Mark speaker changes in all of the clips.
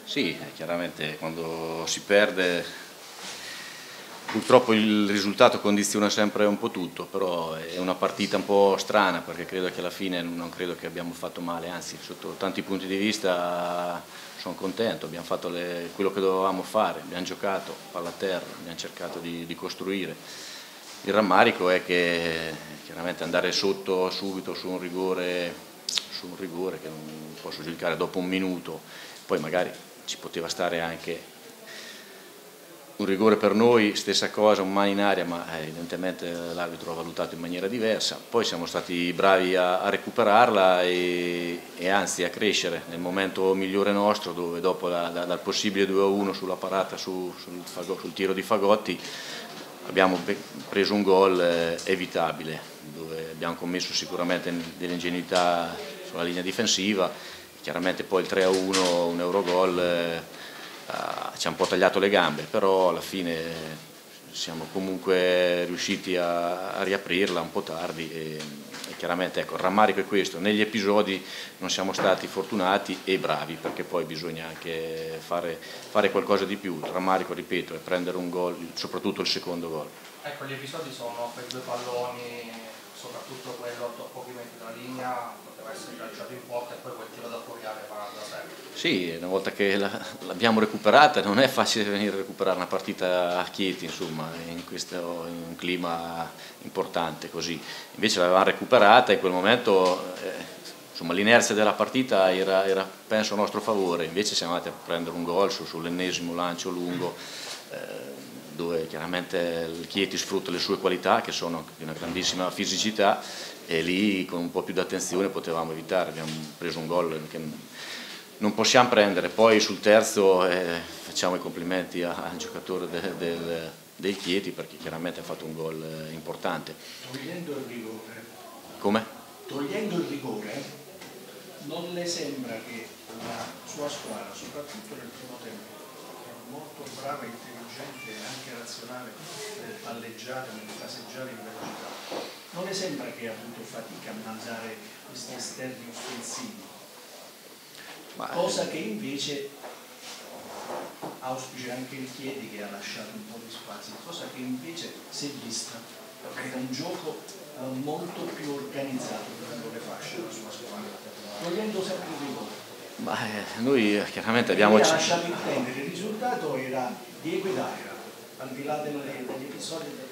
Speaker 1: Sì, chiaramente quando si perde purtroppo il risultato condiziona sempre un po' tutto, però è una partita un po' strana perché credo che alla fine non credo che abbiamo fatto male, anzi sotto tanti punti di vista sono contento, abbiamo fatto quello che dovevamo fare, abbiamo giocato palla a terra, abbiamo cercato di costruire. Il rammarico è che chiaramente andare sotto subito su un rigore che non posso giudicare dopo un minuto, poi magari ci poteva stare anche un rigore per noi, stessa cosa, un mano in aria, ma evidentemente l'arbitro ha valutato in maniera diversa. Poi siamo stati bravi a recuperarla e anzi a crescere nel momento migliore nostro, dove dopo dal possibile 2-1 sulla parata sul tiro di Fagotti abbiamo preso un gol evitabile, dove abbiamo commesso sicuramente dell'ingenuità sulla linea difensiva. Chiaramente poi il 3-1, un Eurogol, ci ha un po' tagliato le gambe, però alla fine siamo comunque riusciti a riaprirla un po' tardi e chiaramente ecco, il rammarico è questo, negli episodi non siamo stati fortunati e bravi, perché poi bisogna anche fare qualcosa di più. Il rammarico, ripeto, è prendere un gol, soprattutto il secondo gol.
Speaker 2: Ecco, gli episodi sono quei due palloni, soprattutto quello a pochi metri dalla linea, poteva essere calciato in porta e poi quel tiro da fuori area da sempre.
Speaker 1: Sì, una volta che l'abbiamo recuperata non è facile venire a recuperare una partita a Chieti, insomma, in un clima importante così. Invece l'avevamo recuperata e in quel momento insomma, l'inerzia della partita era penso a nostro favore, invece siamo andati a prendere un gol sull'ennesimo lancio lungo, dove chiaramente il Chieti sfrutta le sue qualità, che sono di una grandissima fisicità, e lì con un po' più di attenzione potevamo evitare. Abbiamo preso un gol che non possiamo prendere. Poi sul terzo facciamo i complimenti al giocatore del Chieti, perché chiaramente ha fatto un gol importante.
Speaker 3: Togliendo il rigore,
Speaker 1: come?
Speaker 3: Togliendo il rigore, non le sembra che la sua squadra, soprattutto nel primo tempo, è molto brava, intelligente e anche razionale nel palleggiare, nel passeggiare in velocità? Non le sembra che ha avuto fatica a mandare questi esterni offensivi? Cosa che invece auspicia anche il Chieti, che ha lasciato un po' di spazio, cosa che invece si è vista era un gioco molto più organizzato per le fasce della sua squadra, togliendo sempre il rigore.
Speaker 1: Noi chiaramente abbiamo
Speaker 3: lasciato intendere, il risultato era di equitalia, al di là degli episodi del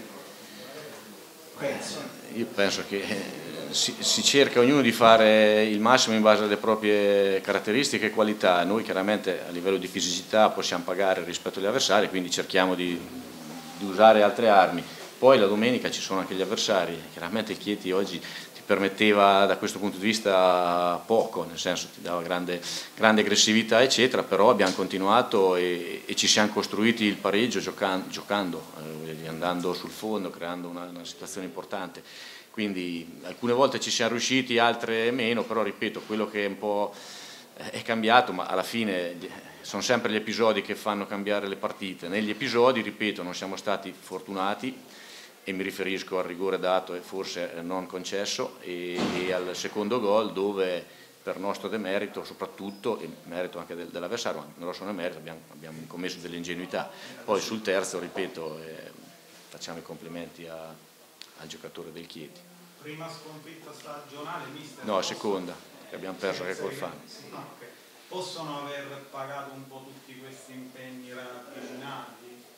Speaker 3: rigore.
Speaker 1: Io penso che si cerca ognuno di fare il massimo in base alle proprie caratteristiche e qualità. Noi chiaramente a livello di fisicità possiamo pagare rispetto agli avversari, quindi cerchiamo di usare altre armi. Poi la domenica ci sono anche gli avversari, chiaramente il Chieti oggi ti permetteva da questo punto di vista poco, nel senso ti dava grande aggressività eccetera, però abbiamo continuato e ci siamo costruiti il pareggio giocando, andando sul fondo, creando una situazione importante. Quindi alcune volte ci siamo riusciti, altre meno, però ripeto, quello che un po' è cambiato, ma alla fine sono sempre gli episodi che fanno cambiare le partite. Negli episodi, ripeto, non siamo stati fortunati, e mi riferisco al rigore dato e forse non concesso e al secondo gol, dove per nostro demerito soprattutto, e merito anche dell'avversario, ma non solo merito, abbiamo commesso delle ingenuità. Poi sul terzo, ripeto, facciamo i complimenti al giocatore del Chieti.
Speaker 4: Prima sconfitta stagionale, mister?
Speaker 1: No, seconda, che abbiamo perso anche col Fano.
Speaker 4: Okay. Possono aver pagato un po' tutti questi impegni ravvicinati?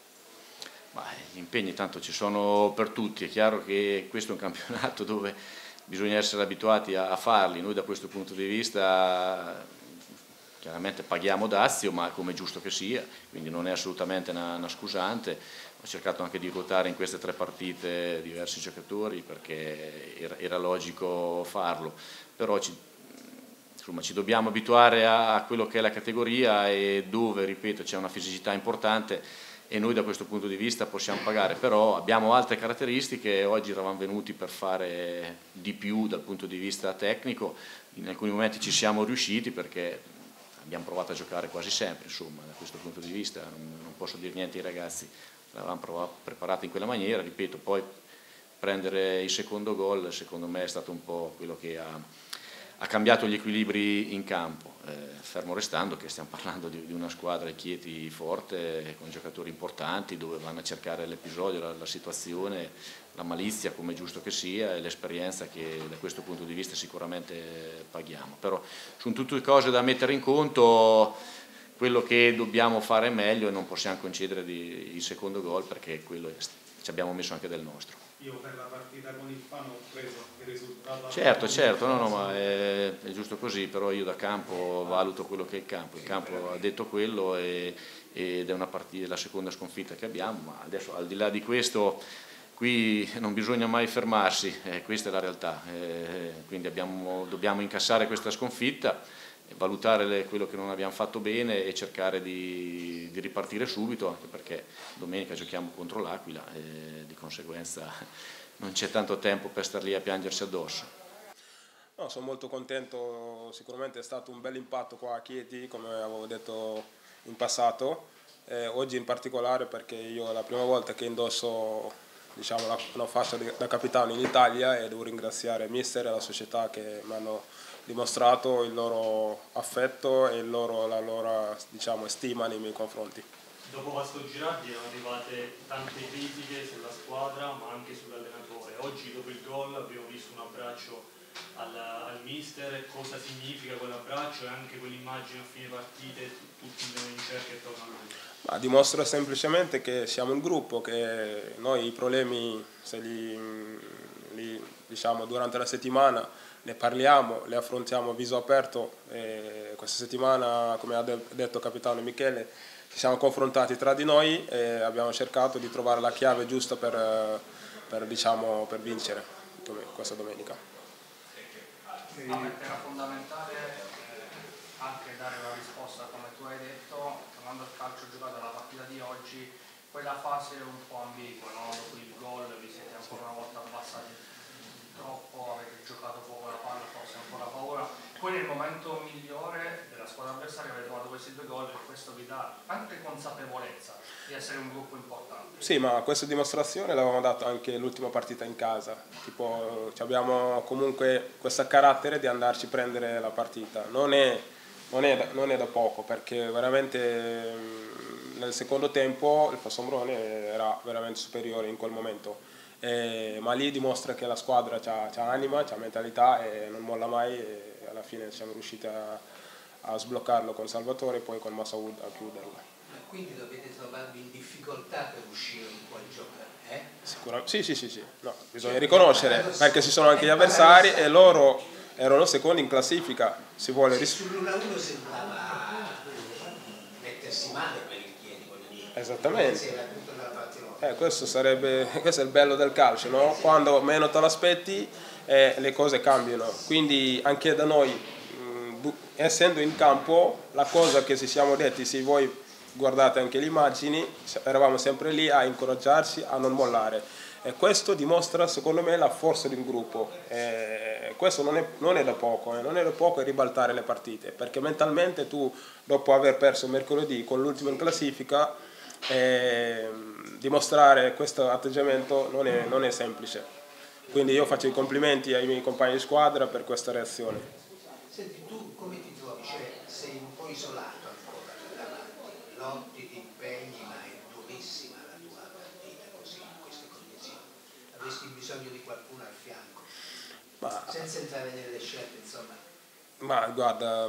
Speaker 1: Gli impegni tanto ci sono per tutti, è chiaro che questo è un campionato dove bisogna essere abituati a farli. Noi da questo punto di vista chiaramente paghiamo dazio, ma come è giusto che sia, quindi non è assolutamente una scusante. Ho cercato anche di ruotare in queste 3 partite diversi giocatori perché era logico farlo, però ci dobbiamo abituare a quello che è la categoria e dove, ripeto, c'è una fisicità importante e noi da questo punto di vista possiamo pagare, però abbiamo altre caratteristiche. Oggi eravamo venuti per fare di più dal punto di vista tecnico, in alcuni momenti ci siamo riusciti perché abbiamo provato a giocare quasi sempre, insomma, da questo punto di vista non posso dire niente ai ragazzi, l'avevamo preparato in quella maniera, ripeto, poi prendere il secondo gol secondo me è stato un po' quello che ha cambiato gli equilibri in campo. fermo restando che stiamo parlando di una squadra di Chieti forte, con giocatori importanti, dove vanno a cercare l'episodio, la situazione, la malizia come è giusto che sia e l'esperienza che da questo punto di vista sicuramente paghiamo. Però sono tutte cose da mettere in conto, quello che dobbiamo fare meglio e non possiamo concedere il secondo gol perché quello ci abbiamo messo anche del nostro.
Speaker 4: Io per la partita con il Fano ho preso il risultato.
Speaker 1: Certo, no, ma è giusto così, però io da campo valuto quello che è il campo ha detto quello ed è una partita, la seconda sconfitta che abbiamo, ma adesso al di là di questo qui non bisogna mai fermarsi, questa è la realtà, quindi dobbiamo incassare questa sconfitta, valutare quello che non abbiamo fatto bene e cercare di ripartire subito, anche perché domenica giochiamo contro l'Aquila e di conseguenza non c'è tanto tempo per star lì a piangersi addosso.
Speaker 5: No, sono molto contento, sicuramente è stato un bel impatto qua a Chieti, come avevo detto in passato, oggi in particolare perché io è la prima volta che indosso, diciamo, una fascia da capitano in Italia e devo ringraziare il mister e la società che mi hanno dimostrato il loro affetto e la loro, diciamo, stima nei miei confronti.
Speaker 6: Dopo Vasco Girardi erano arrivate tante critiche sulla squadra ma anche sull'allenatore. Oggi dopo il gol abbiamo visto un abbraccio al mister, cosa significa quell'abbraccio e anche quell'immagine a fine partite, tutti in cerca attorno a lui.
Speaker 5: Ma dimostra semplicemente che siamo un gruppo, che noi i problemi se diciamo, durante la settimana ne parliamo, le affrontiamo a viso aperto e questa settimana, come ha detto il capitano Michele, ci siamo confrontati tra di noi e abbiamo cercato di trovare la chiave giusta per vincere questa domenica.
Speaker 2: Era fondamentale anche dare una risposta, come tu hai detto, tornando al calcio giocato alla partita di oggi, quella fase un po' ambigua, no? Dopo il gol vi siete ancora una volta abbassati troppo, avete giocato poco la palla, forse ancora paura. Poi nel momento migliore della squadra avversaria avete trovato questi 2 gol e questo vi dà anche consapevolezza di essere un gruppo importante.
Speaker 5: Sì, ma questa dimostrazione l'avevamo dato anche l'ultima partita in casa. Tipo, abbiamo comunque questo carattere di andarci a prendere la partita. Non è da poco, perché veramente nel secondo tempo il Fossombrone era veramente superiore in quel momento. Ma lì dimostra che la squadra c'ha anima, c'ha mentalità e non molla mai e alla fine siamo riusciti a sbloccarlo con Salvatore e poi con Massaoud a chiuderlo.
Speaker 7: Ma quindi dovete trovarvi in difficoltà per uscire in quel gioco, eh?
Speaker 5: Sicuramente, sì. No, bisogna riconoscere, perché ci sono anche gli avversari e loro erano secondi in classifica. Si vuole
Speaker 7: sull'1-1 sembrava mettersi male per il Chieti, voglio dire.
Speaker 5: Esattamente. Questo è il bello del calcio, no? Quando meno te l'aspetti le cose cambiano. Quindi anche da noi, essendo in campo, la cosa che ci siamo detti, se voi guardate anche le immagini, eravamo sempre lì a incoraggiarci, a non mollare. E questo dimostra, secondo me, la forza di un gruppo. Questo non è da poco, non è da poco ribaltare le partite, perché mentalmente tu, dopo aver perso mercoledì con l'ultimo in classifica, dimostrare questo atteggiamento non è semplice. Quindi io faccio i complimenti ai miei compagni di squadra per questa reazione.
Speaker 7: Senti, tu come ti trovi? Cioè, sei un po' isolato ancora davanti, lotti, ti impegni, ma è durissima la tua partita così, in queste condizioni. Avresti bisogno di qualcuno al fianco, senza entrare nelle scelte, insomma.
Speaker 5: Ma guarda,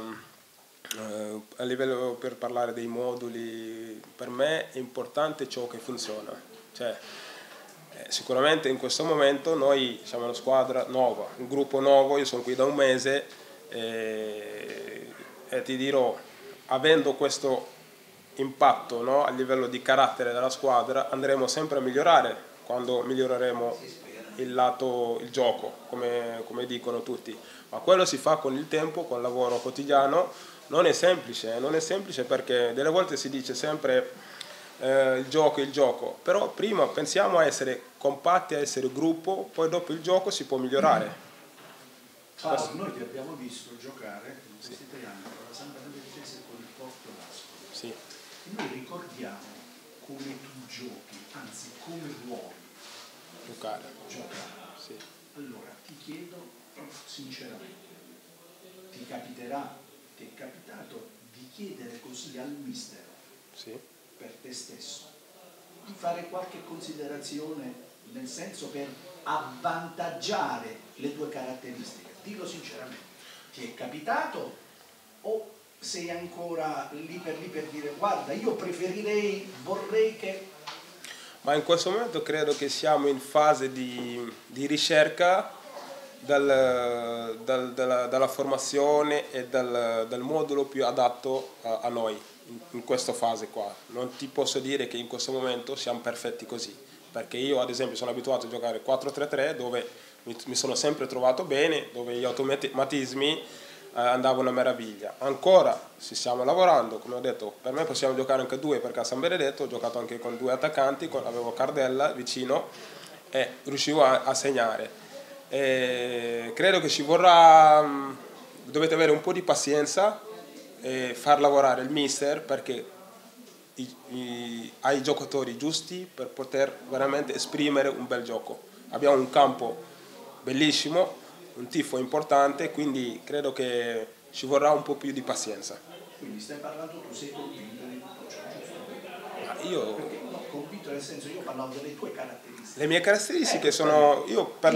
Speaker 5: a livello per parlare dei moduli, per me è importante ciò che funziona. Cioè, sicuramente in questo momento noi siamo una squadra nuova, un gruppo nuovo, io sono qui da un mese e ti dirò, avendo questo impatto, no, a livello di carattere della squadra, andremo sempre a migliorare quando miglioreremo il gioco, come dicono tutti. Ma quello si fa con il tempo, con il lavoro quotidiano. Non è semplice perché delle volte si dice sempre il gioco, però prima pensiamo a essere compatti, a essere gruppo, poi dopo il gioco si può migliorare.
Speaker 3: Paolo, noi ti abbiamo visto giocare in questi 3 anni con la San Benedettese e con il Porto Vasco.
Speaker 5: Sì.
Speaker 3: E noi ricordiamo come tu giochi, anzi come vuoi
Speaker 5: Giocare.
Speaker 3: Sì. Allora ti chiedo sinceramente, ti capiterà ti è capitato di chiedere così al mister,
Speaker 5: Sì.
Speaker 3: per te stesso, di fare qualche considerazione, nel senso per avvantaggiare le tue caratteristiche? Dillo sinceramente, ti è capitato o sei ancora lì per dire guarda, io preferirei, vorrei che...
Speaker 5: Ma in questo momento credo che siamo in fase di ricerca dalla formazione e dal modulo più adatto a noi in questa fase qua. Non ti posso dire che in questo momento siamo perfetti così, perché io ad esempio sono abituato a giocare 4-3-3 dove mi sono sempre trovato bene, dove gli automatismi andavano a meraviglia. Ancora ci stiamo lavorando, come ho detto, per me possiamo giocare anche 2 perché a San Benedetto ho giocato anche con 2 attaccanti, avevo Cardella vicino e riuscivo a segnare. E credo che ci vorrà, dovete avere un po' di pazienza e far lavorare il mister perché ha i giocatori giusti per poter veramente esprimere un bel gioco. Abbiamo un campo bellissimo, un tifo importante, quindi credo che ci vorrà un po' più di pazienza.
Speaker 3: Quindi stai parlando, tu sei convinto di tutto ciò, giusto?
Speaker 5: Ma io...
Speaker 3: Perché no, convinto nel senso, io parlavo delle tue caratteristiche.
Speaker 5: Le mie caratteristiche sono... Io per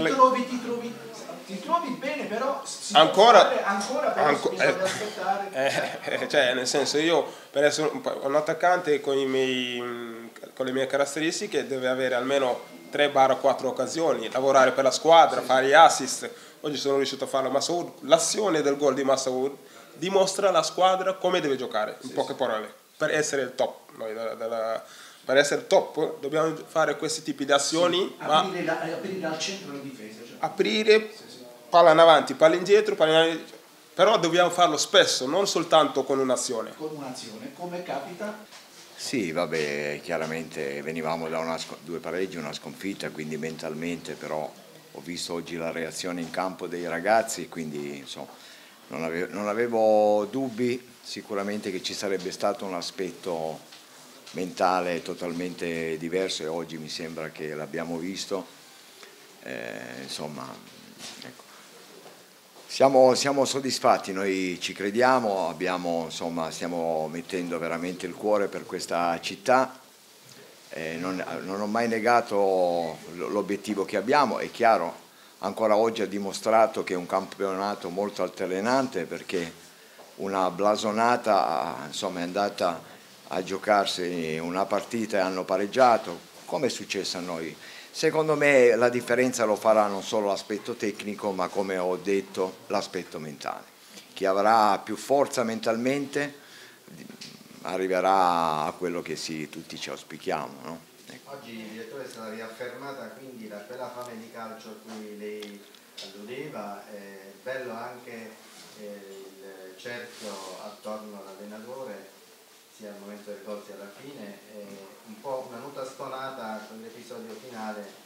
Speaker 3: ti trovi bene, però
Speaker 5: ancora
Speaker 3: bisogna aspettare.
Speaker 5: cioè nel senso, io per essere un attaccante con le mie caratteristiche deve avere almeno 3-4 occasioni, lavorare per la squadra, fare gli assist. Oggi sono riuscito a farlo. Massaoud, l'azione del gol di Massaoud dimostra alla squadra come deve giocare, in poche parole, per essere il top. Per essere top dobbiamo fare questi tipi di azioni,
Speaker 3: aprire al centro la difesa, cioè.
Speaker 5: Aprire, palla in avanti, palla indietro, però dobbiamo farlo spesso, non soltanto con un'azione.
Speaker 3: Con un'azione, come capita?
Speaker 8: Sì, vabbè, chiaramente venivamo da 2 pareggi, una sconfitta, quindi mentalmente però ho visto oggi la reazione in campo dei ragazzi, quindi insomma non avevo dubbi sicuramente che ci sarebbe stato un aspetto mentale totalmente diverso e oggi mi sembra che l'abbiamo visto. Insomma, ecco. Siamo soddisfatti, noi ci crediamo, stiamo mettendo veramente il cuore per questa città, non ho mai negato l'obiettivo che abbiamo, è chiaro, ancora oggi ha dimostrato che è un campionato molto altalenante perché una blasonata insomma, è andata a giocarsi una partita e hanno pareggiato, come è successo a noi. Secondo me la differenza lo farà non solo l'aspetto tecnico, ma come ho detto l'aspetto mentale. Chi avrà più forza mentalmente arriverà a quello che tutti ci auspichiamo. No? Ecco.
Speaker 9: Oggi, direttore, è stata riaffermata quindi quella fame di calcio a cui lei alludeva, è bello anche il cerchio attorno all'allenatore, sia al momento del gol sia alla fine, un po' una nota stonata con l'episodio finale.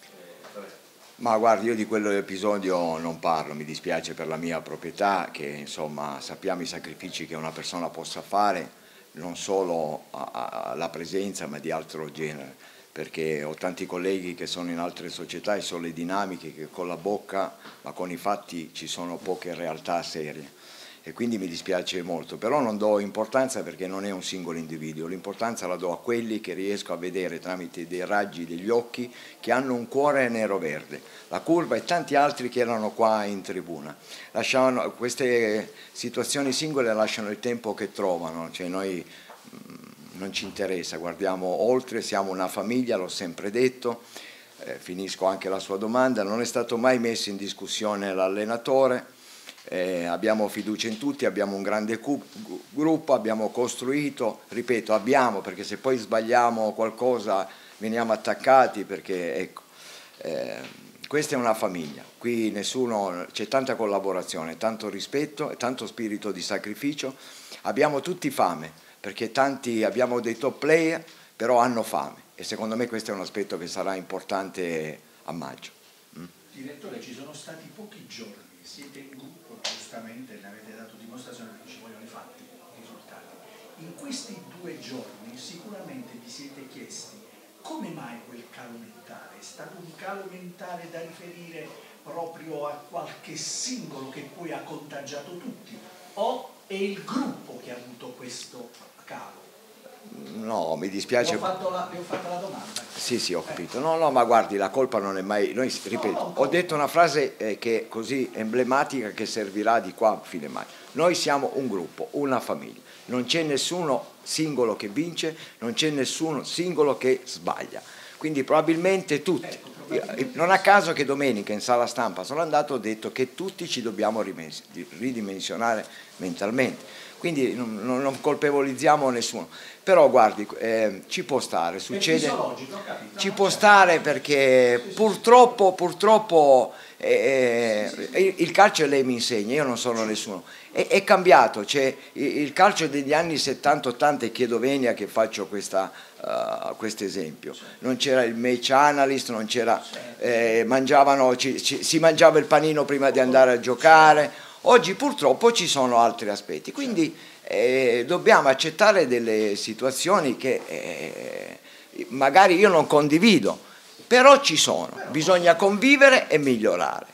Speaker 8: Ma guardi, io di quell'episodio non parlo, mi dispiace per la mia proprietà, che insomma sappiamo i sacrifici che una persona possa fare, non solo alla presenza ma di altro genere, perché ho tanti colleghi che sono in altre società e sono le dinamiche che con la bocca ma con i fatti ci sono poche realtà serie. E quindi mi dispiace molto, però non do importanza perché non è un singolo individuo, l'importanza la do a quelli che riesco a vedere tramite dei raggi degli occhi che hanno un cuore nero-verde, la curva e tanti altri che erano qua in tribuna. Queste situazioni singole lasciano il tempo che trovano, cioè noi non ci interessa, guardiamo oltre, siamo una famiglia, l'ho sempre detto, finisco anche la sua domanda, non è stato mai messo in discussione l'allenatore. Abbiamo fiducia in tutti, abbiamo un grande gruppo, abbiamo costruito, ripeto abbiamo, perché se poi sbagliamo qualcosa veniamo attaccati, perché ecco, questa è una famiglia, qui c'è tanta collaborazione, tanto rispetto e tanto spirito di sacrificio, abbiamo tutti fame, perché tanti abbiamo dei top player, però hanno fame e secondo me questo è un aspetto che sarà importante a maggio.
Speaker 3: Direttore, ci sono stati pochi giorni, siete in gruppo, giustamente ne avete dato dimostrazione perché ci vogliono i fatti, i risultati. In questi 2 giorni sicuramente vi siete chiesti come mai quel calo mentale? È stato un calo mentale da riferire proprio a qualche singolo che poi ha contagiato tutti? O è il gruppo che ha avuto questo calo?
Speaker 8: No, mi dispiace.
Speaker 3: Le ho fatto la domanda.
Speaker 8: Sì, ho capito. No, ma guardi, la colpa non è mai... Ripeto, ho detto una frase che è così emblematica che servirà di qua a fine maggio. Noi siamo un gruppo, una famiglia. Non c'è nessuno singolo che vince, non c'è nessuno singolo che sbaglia. Quindi probabilmente tutti. Non a caso che domenica in sala stampa sono andato, ho detto che tutti ci dobbiamo ridimensionare mentalmente. Quindi non colpevolizziamo nessuno. Però guardi, ci può stare, succede, ci può stare perché purtroppo il calcio lei mi insegna, io non sono nessuno, è cambiato, cioè, il calcio degli anni 70-80, e chiedo venia che faccio questo esempio, non c'era il match analyst, non c'era, si mangiava il panino prima di andare a giocare. Oggi purtroppo ci sono altri aspetti, quindi dobbiamo accettare delle situazioni che magari io non condivido, però ci sono, bisogna convivere e migliorare.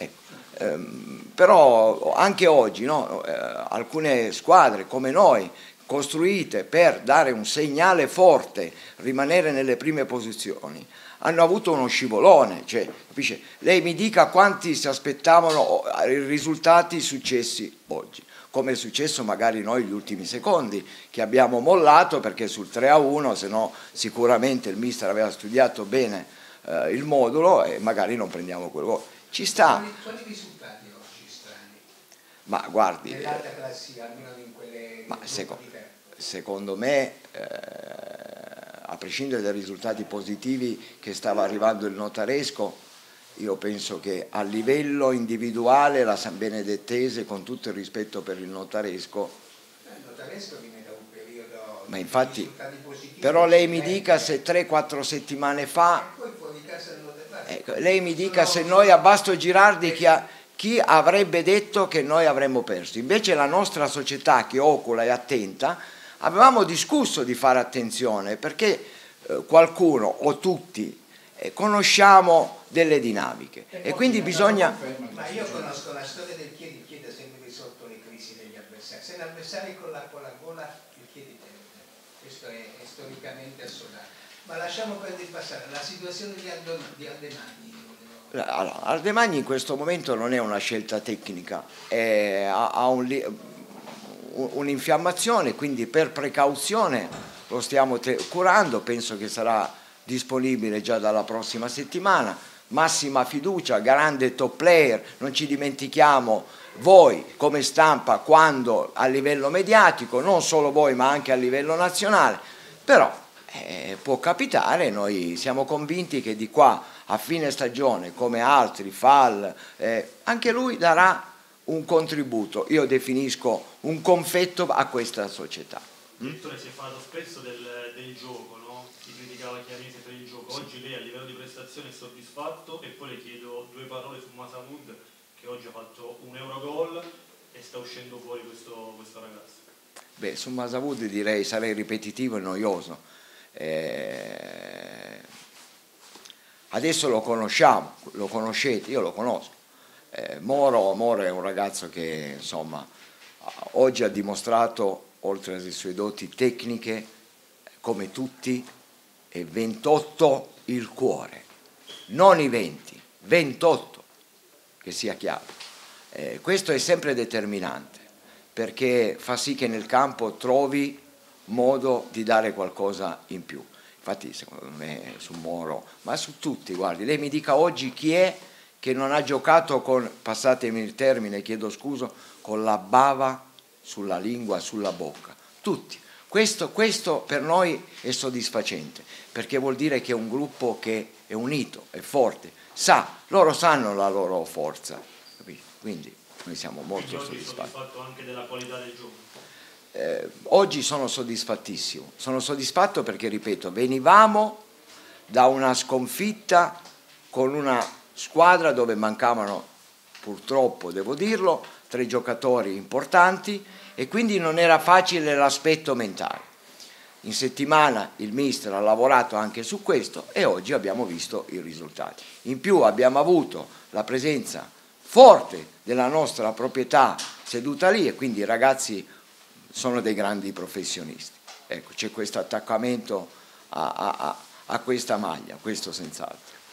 Speaker 8: Però anche oggi, no, alcune squadre come noi, costruite per dare un segnale forte, rimanere nelle prime posizioni, hanno avuto uno scivolone, cioè, capisce? Lei mi dica quanti si aspettavano i risultati successi oggi, come è successo magari noi gli ultimi secondi, che abbiamo mollato perché sul 3-1, se no sicuramente il mister aveva studiato bene il modulo e magari non prendiamo quel gol. Ci sta.
Speaker 7: Quali risultati oggi strani?
Speaker 8: Ma guardi,
Speaker 7: nell'alta classifica, almeno in quelle
Speaker 8: secondo me, a prescindere dai risultati positivi che stava arrivando il Notaresco, io penso che a livello individuale la San Benedettese, con tutto il rispetto per il Notaresco,
Speaker 7: viene da un periodo
Speaker 8: ma infatti,
Speaker 7: di risultati positivi,
Speaker 8: però lei mi dica se 3-4 settimane fa, lei mi dica se noi a Basto Girardi chi avrebbe detto che noi avremmo perso. Invece la nostra società, che ocula e attenta, avevamo discusso di fare attenzione perché qualcuno o tutti conosciamo delle dinamiche e quindi bisogna...
Speaker 7: Ma io conosco la storia del Chiedi, il Chiedi ha sempre risolto le crisi degli avversari. Se l'avversario con la gola, il Chiedi perde. Questo è storicamente assoluto. Ma lasciamo perdere passare la situazione di Aldemagni.
Speaker 8: Allora, Aldemagni in questo momento non è una scelta tecnica, ha un'infiammazione, quindi per precauzione lo stiamo curando, penso che sarà disponibile già dalla prossima settimana. Massima fiducia, grande top player, non ci dimentichiamo voi come stampa quando a livello mediatico, non solo voi ma anche a livello nazionale, però può capitare, noi siamo convinti che di qua a fine stagione, come altri, Fall, anche lui darà un contributo, io definisco un confetto a questa società.
Speaker 6: Direttore, si è parlato spesso del gioco, no? Si criticava chiaramente per il gioco. Oggi lei a livello di prestazione è soddisfatto? E poi le chiedo due parole su Masamoud, che oggi ha fatto un Eurogol e sta uscendo fuori questo ragazzo.
Speaker 8: Beh, su Masamoud direi sarei ripetitivo e noioso. Adesso lo conosciamo, lo conoscete, io lo conosco. Moro è un ragazzo che insomma oggi ha dimostrato, oltre alle sue doti tecniche, come tutti, è 28 il cuore, non i 20, 28, che sia chiaro. Questo è sempre determinante, perché fa sì che nel campo trovi modo di dare qualcosa in più. Infatti secondo me su Moro, ma su tutti, guardi, lei mi dica oggi chi è che non ha giocato con, passatemi il termine, chiedo scusa, con la bava sulla lingua, sulla bocca, tutti. Questo per noi è soddisfacente, perché vuol dire che è un gruppo che è unito, è forte, loro sanno la loro forza, capito? Quindi noi siamo molto soddisfatti.
Speaker 6: Soddisfatto anche della qualità del gioco?
Speaker 8: Oggi sono soddisfattissimo, sono soddisfatto perché, ripeto, venivamo da una sconfitta con una squadra dove mancavano, purtroppo devo dirlo, 3 giocatori importanti e quindi non era facile l'aspetto mentale. In settimana il mister ha lavorato anche su questo e oggi abbiamo visto i risultati. In più abbiamo avuto la presenza forte della nostra proprietà seduta lì, e quindi i ragazzi sono dei grandi professionisti. Ecco, c'è questo attaccamento a questa maglia, questo senz'altro.